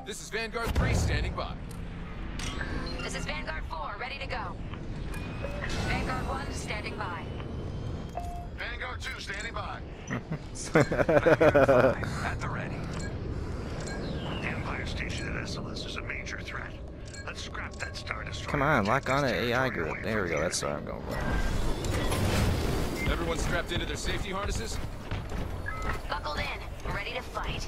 This is Vanguard 3 standing by. This is Vanguard 4, ready to go. Vanguard 1 standing by. Vanguard 2 standing by. Vanguard 5 at the ready. The Empire Station at SLS is a major threat. Let's scrap that Star Destroyer. Come on, lock on an AI group. There we go. That's what I'm going for. Everyone strapped into their safety harnesses? Buckled in, ready to fight.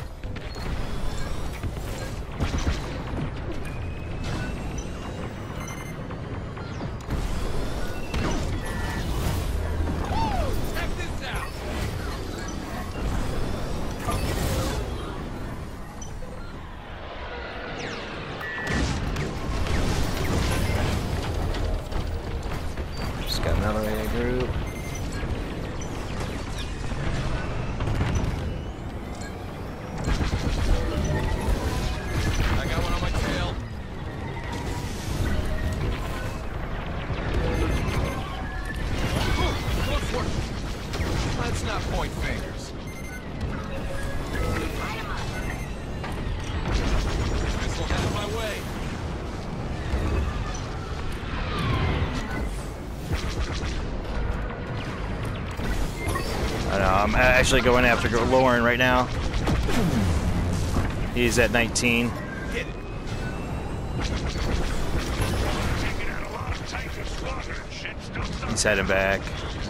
Check this out! Just got another AI group. I got one on my tail. Close work. Let's not point fingers. Missile headed my way. I know, I'm actually going after Lauren right now. He's at 19. Get it. Taking out a lot of Titan squadron. Shit's still He's heading back.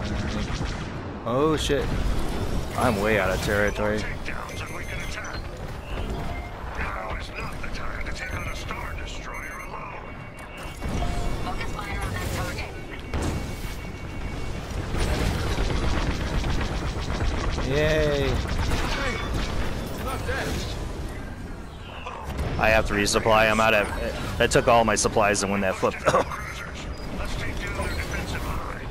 Oh shit. I'm way out of territory. takedowns and we can attack. Now is not the time to take on a Star Destroyer alone. Focus fire on that target. Yay. Hey, it's not dead. I have to resupply. I'm out of. That took all my supplies and when that flipped. Cruisers. Let's take down their defensive line.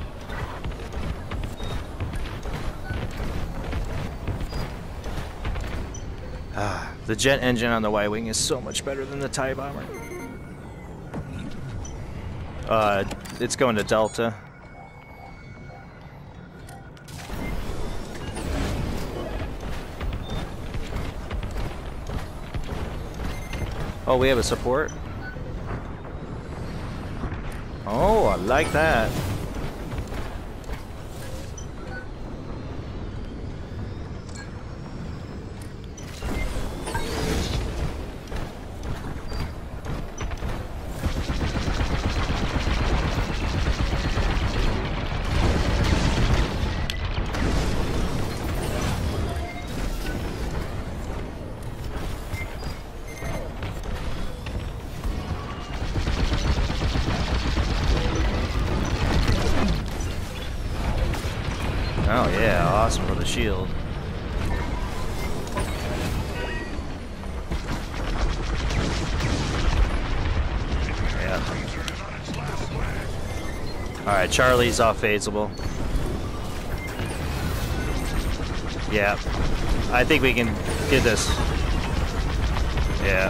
The jet engine on the Y-Wing is so much better than the Tiebomber. It's going to Delta. Oh, we have a support? Oh, I like that. Oh yeah, awesome for the shield. Yeah. Alright, Charlie's off phaseable. Yeah. I think we can get this. Yeah.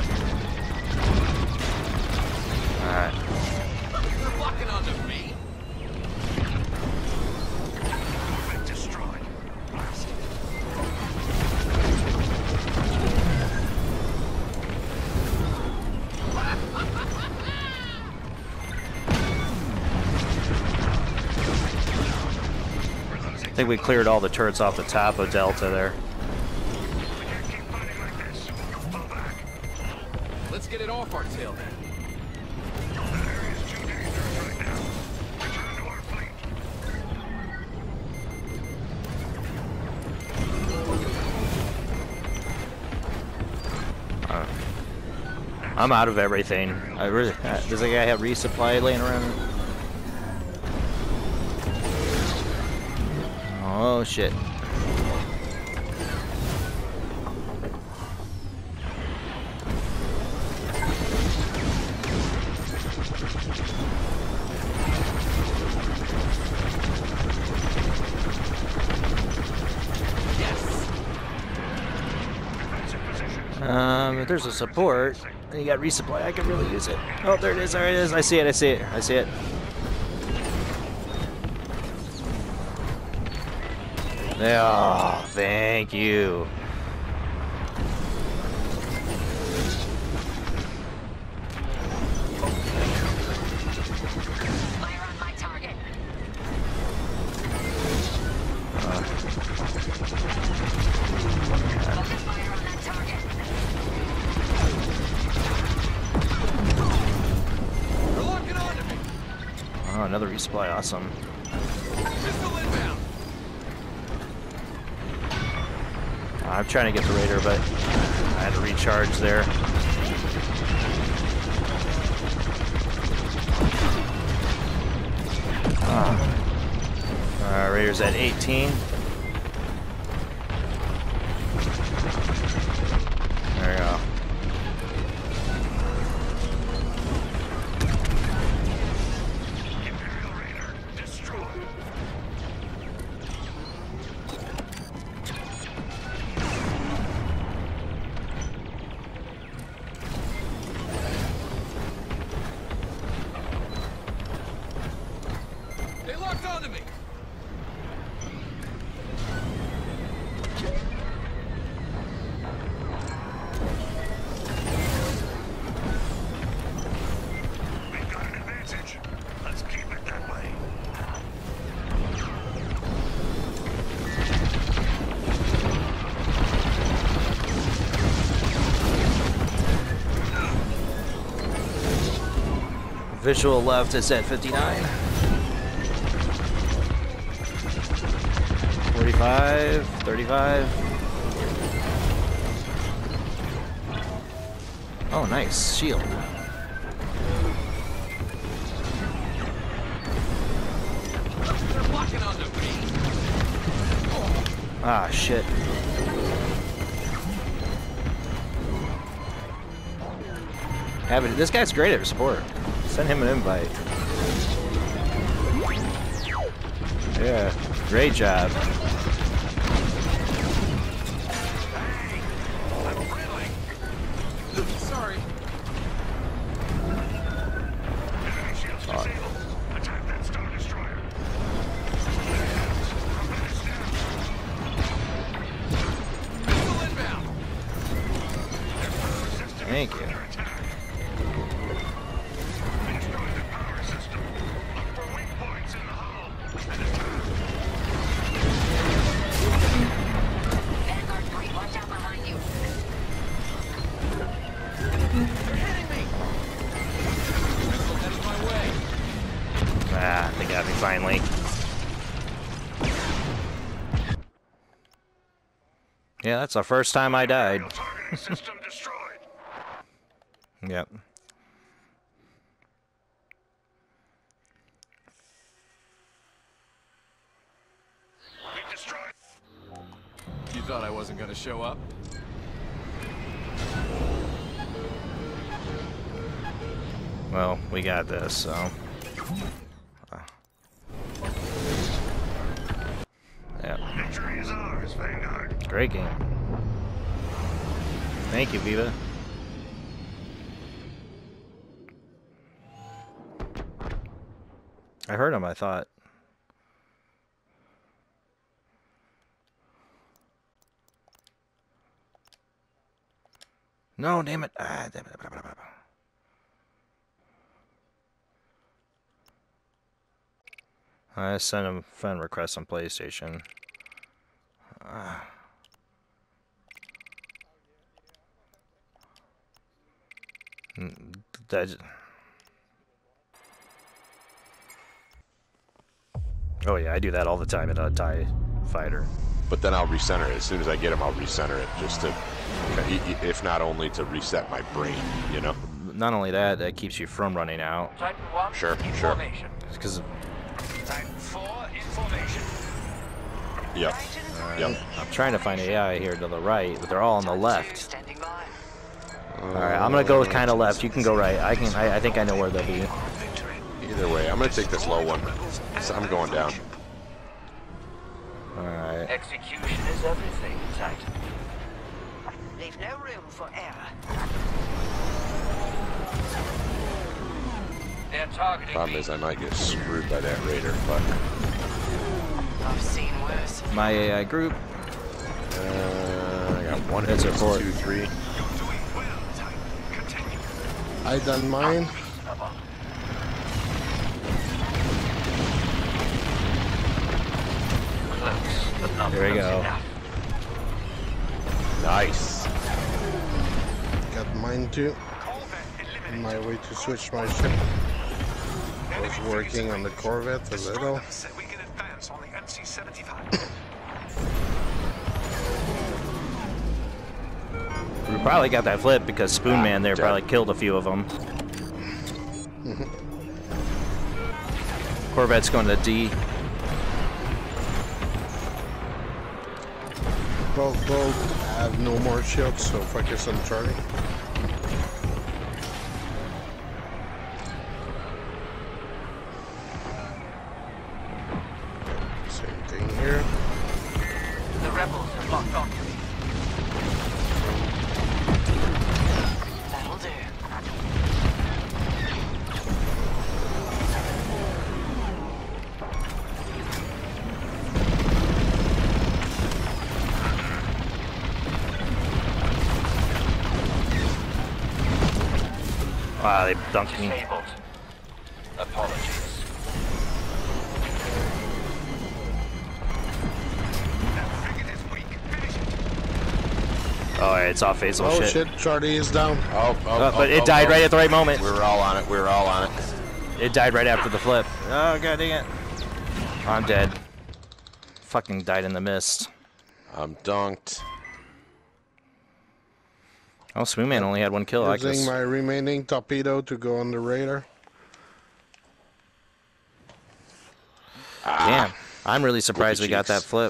Alright. They're locking onto me. Destroyed. Blast. I think we cleared all the turrets off the top of Delta there. We can't keep fighting like this. Fall back. Let's get it off our tail then. That area's too dangerous right now. Return to our fleet. I'm out of everything. I really, does the guy have resupply laying around? Oh shit. If there's a support, and you got resupply, I could really use it. Oh, there it is, there it is. I see it, I see it, I see it. Oh, thank you. resupply, awesome. Pistol inbound. I'm trying to get the Raider, but I had to recharge there. Raiders at 18. There we go. Imperial Raider destroyed. They locked onto me. We've got an advantage. Let's keep it that way. Visual left is at 59. 45, 35. Oh, nice. Shield. They're locking onto me. Ah, shit. This guy's great at support. Send him an invite. Yeah, great job. Sorry. Enemy shields disabled. Attack that Star Destroyer. Pistol inbound. Thank you. Under attack. We destroyed the power system. Look for weak points in the hull. And attack. Vanguard 3, watch out behind you. They're hitting me. Missile headed my way. Ah, they got me finally. Yeah, that's the first time I died. Targeting system destroyed. Yep. We destroyed. You thought I wasn't gonna show up? Well, we got this, so. Yeah, Victory is ours, Vanguard. great game. Thank you, Viva. I heard him, I thought. No, damn it. Ah, damn it. I sent him a friend request on PlayStation. Oh yeah, I do that all the time in a TIE fighter. But then I'll recenter it. As soon as I get him, I'll recenter it just to, if not only to reset my brain, you know? Not only that, that keeps you from running out. Titan 1 Sure, in sure. formation. Because Titan 4 in formation. Yep. Yep. I'm trying to find AI here to the right, but they're all on the left. Standing by. Alright, I'm gonna go kind of left. You can go right. I think I know where they'll be. Either way, I'm gonna take this low one. So I'm going down. Alright. Execution is everything, Titan. Leave no room for error. They're targeting Problem me. is, I might get screwed by that Raider, but I've seen worse. My AI group. I got one That's hit, a four. 2, 3. You're doing well, Titan. Continue. I done mine. Close, but not Here we close go. enough. Nice. Got mine too. Corvette On eliminated. my way to switch my ship. was working on the Corvette a little. Said we can advance on the MC-75. We probably got that flip because Spoon Man there probably killed a few of them. Corvette's going to D. Both have no more shields, so focus on Charlie. Same thing here. The rebels have locked on to me. That'll do. Wow, they dunked me. Disabled. Apologies. Oh, it's off phase. Oh shit, Charlie is down. But it died right at the right moment. We were all on it. We were all on it. It died right after the flip. Oh, god dang it. I'm dead. Fucking died in the mist. I'm dunked. Oh, Spoon Man only had one kill. I Using guess. my remaining torpedo to go on the radar. Damn. I'm really surprised we got that flip.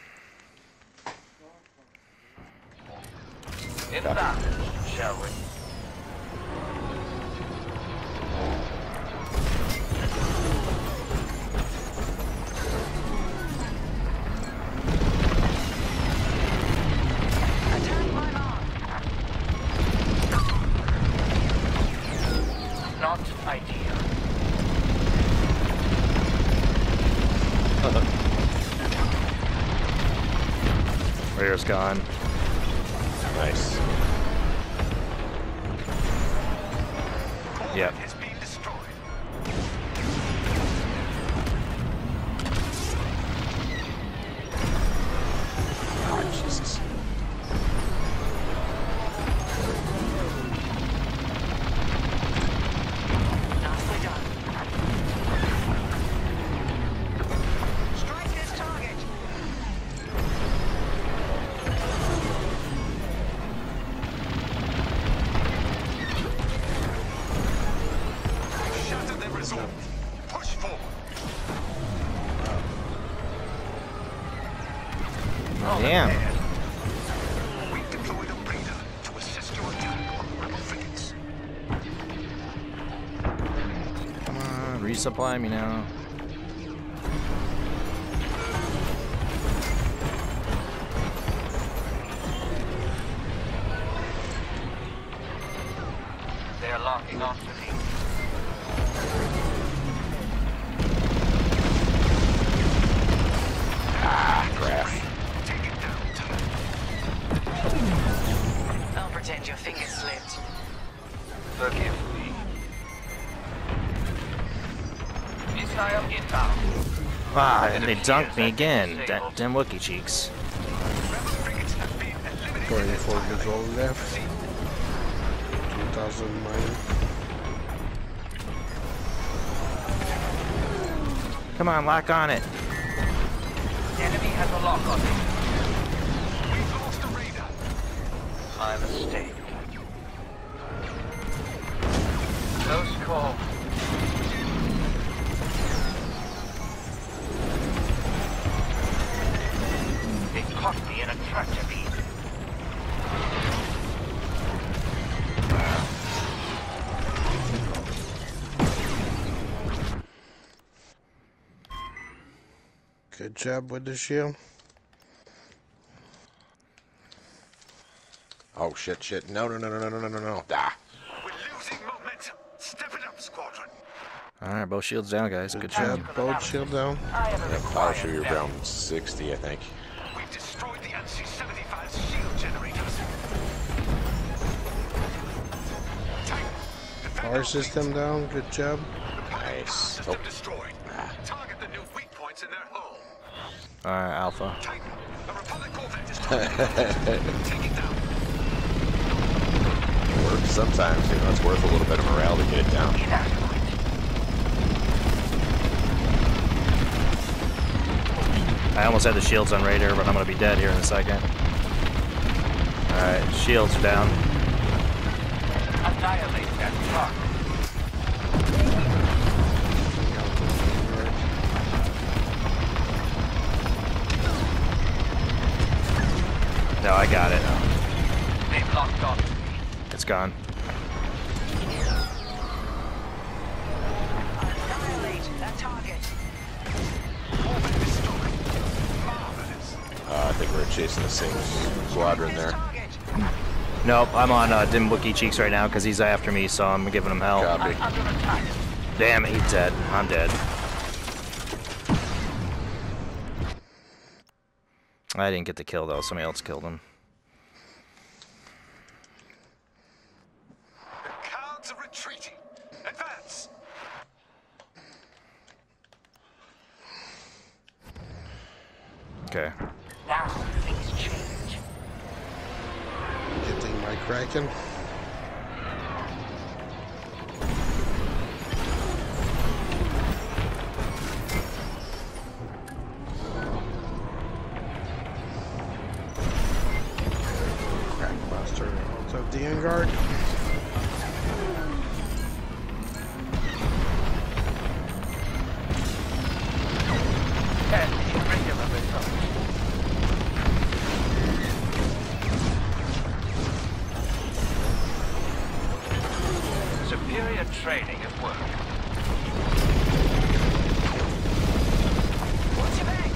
Inbound, shall we? I turned mine on. Not ideal. Radar's gone. Nice. Yep. It's being destroyed. Oh, Jesus. Nicely done. Strike this target. Shatter their resolve. Push forward. Damn. We deployed a raider to assist your attack on the rebel frigates. Come on, resupply me now. They're locking onto me. Crap. Take it down, Tyler. Don't pretend your finger slipped. Forgive me. Missile inbound. Ah, and they dunked me again. That damn Wookie cheeks. Rebel frigates have been eliminated. 24 years old left. 2000 mine. Come on, lock on it. Enemy has a lock on me. We've lost a raider. My mistake. Close call. They caught me in a tractor beam. Good job with the shield. Oh shit, shit. No. Ah. We're losing momentum. Step it up, squadron. Alright, both shields down, guys. Good job. Both shield down. I have a Power required shoot, you're down 60, I think. We've destroyed the NC-75's shield generators. Titan, defend Power our system down. Good job. Nice. system Oh, destroyed. Target the new weak points in their hull. Alright, Alpha. Titan, the Republic Corvette is targeted. Take it down. it works sometimes. You know, it's worth a little bit of morale to get it down. inadequate. I almost had the shields on radar, but I'm gonna be dead here in a second. Alright, shields are down. Annihilate that target. No, I got it. They've locked on. It's gone. Annihilate that target. I think we're chasing the same squadron there. Nope, I'm on Dim Wookie Cheeks right now because he's after me, so I'm giving him hell. Copy. Under attack. Damn it, he's dead. I'm dead. I didn't get the kill though, somebody else killed him. Cowards are retreating. Advance. Okay. Now things change. Getting my Kraken. Crackbuster out of the Vanguard. And irregular results. Superior training at work. Watch your back.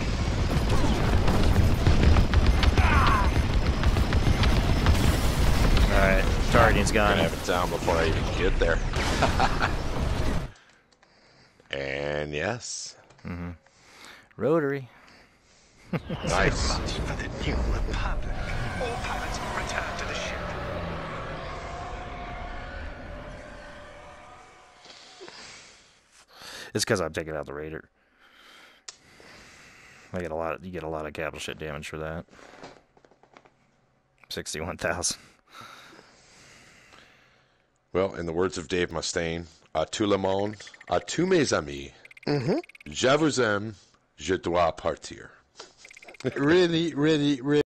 Alright, targeting's I'm gone. gonna have it down before I even get there. And yes. Rotary. Nice. Much for the new republic. All pilots return to the ship. It's because I'm taking out the raider. I get a lot. You get a lot of capital shit damage for that. 61,000. Well, in the words of Dave Mustaine, à tout le monde, à tous mes amis, je vous aime, je dois partir. Really, really, really.